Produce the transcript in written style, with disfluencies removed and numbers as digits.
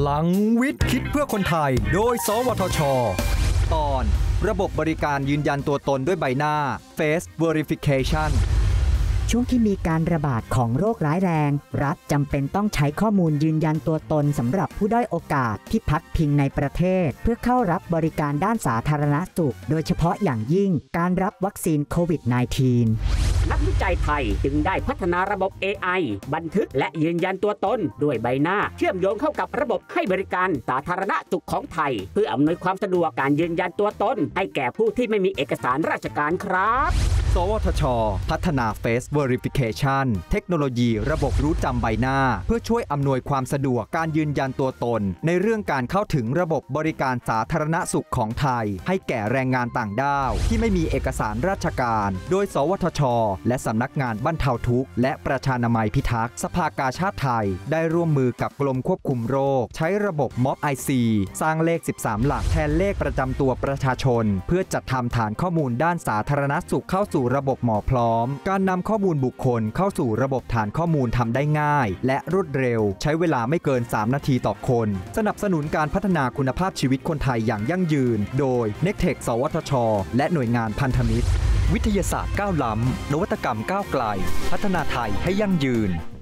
ลังวิทย์คิดเพื่อคนไทยโดยสวทช.ตอนระบบบริการยืนยันตัวตนด้วยใบหน้า Face Verification ช่วงที่มีการระบาดของโรคร้ายแรงรัฐจำเป็นต้องใช้ข้อมูลยืนยันตัวตนสำหรับผู้ด้อยโอกาสที่พักพิงในประเทศเพื่อเข้ารับบริการด้านสาธารณสุขโดยเฉพาะอย่างยิ่งการรับวัคซีนโควิด -19 นักวิจัยไทยจึงได้พัฒนาระบบ AI บันทึกและยืนยันตัวตนด้วยใบหน้าเชื่อมโยงเข้ากับระบบให้บริการสาธารณสุขของไทยเพื่ออำนวยความสะดวกการยืนยันตัวตนให้แก่ผู้ที่ไม่มีเอกสารราชการครับสวทช.พัฒนา Face Verification เทคโนโลยีระบบรู้จำใบหน้าเพื่อช่วยอำนวยความสะดวกการยืนยันตัวตนในเรื่องการเข้าถึงระบบบริการสาธารณสุขของไทยให้แก่แรงงานต่างด้าวที่ไม่มีเอกสารราชการโดยสวทช.และสำนักงานบรรเทาทุกข์และประชานามัยพิทักษ์สภากาชาดไทยได้ร่วมมือกับกรมควบคุมโรคใช้ระบบ ม็อบ IC สร้างเลข13หลักแทนเลขประจำตัวประชาชนเพื่อจัดทำฐานข้อมูลด้านสาธารณสุขเข้าสู่ระบบหมอพร้อมการนำข้อมูลบุคคลเข้าสู่ระบบฐานข้อมูลทำได้ง่ายและรวดเร็วใช้เวลาไม่เกิน3นาทีต่อคนสนับสนุนการพัฒนาคุณภาพชีวิตคนไทยอย่างยั่งยืนโดย Nectech สวทช.และหน่วยงานพันธมิตรวิทยาศาสตร์ก้าวล้ำนวัตกรรมก้าวไกลพัฒนาไทยให้ยั่งยืน